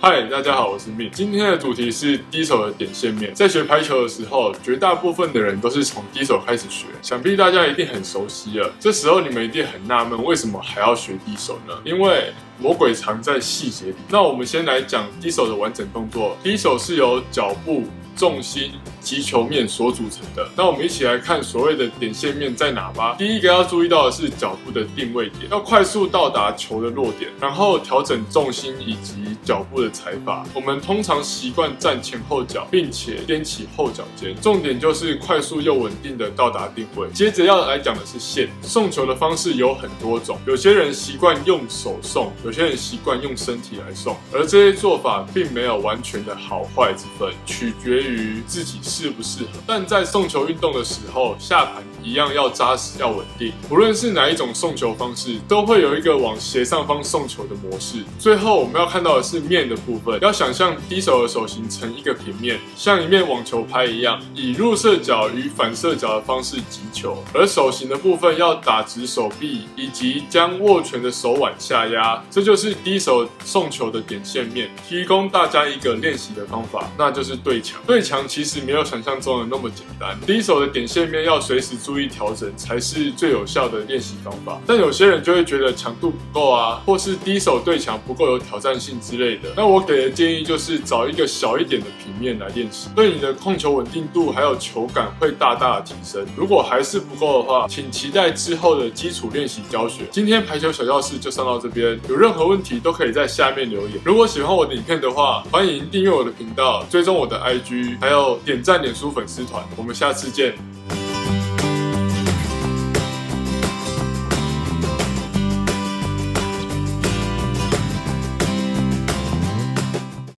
嗨，大家好，我是Min。今天的主题是低手的点线面。在学排球的时候，绝大部分的人都是从低手开始学，想必大家一定很熟悉了。这时候你们一定很纳闷，为什么还要学低手呢？因为魔鬼藏在细节里。那我们先来讲低手的完整动作。低手是由脚步、重心及球面所组成的。那我们一起来看所谓的点线面在哪吧。第一个要注意到的是脚步的定位点，要快速到达球的落点，然后调整重心以及脚步的踩法。我们通常习惯站前后脚，并且踮起后脚尖。重点就是快速又稳定的到达定位。接着要来讲的是线。送球的方式有很多种，有些人习惯用手送，有些人习惯用身体来送，而这些做法并没有完全的好坏之分，取决于自己适不适合。但在送球运动的时候，下盘一样要扎实要稳定。无论是哪一种送球方式，都会有一个往斜上方送球的模式。最后我们要看到的是面的部分，要想象低手的手形成一个平面，像一面网球拍一样，以入射角与反射角的方式击球。而手形的部分要打直手臂，以及将握拳的手腕下压，这就是低手送球的点线面。提供大家一个练习的方法，那就是对墙。对墙其实没有想象中的那么简单，低手的点线面要随时注意调整，才是最有效的练习方法。但有些人就会觉得强度不够啊，或是低手对墙不够有挑战性之类的。那我给的建议就是找一个小一点的平面来练习，对你的控球稳定度还有球感会大大的提升。如果还是不够的话，请期待之后的基础练习教学。今天排球小教室就上到这边，有任何问题都可以在下面留言。如果喜欢我的影片的话，欢迎订阅我的频道，追踪我的IG，还有点赞脸书粉丝团。我们下次见。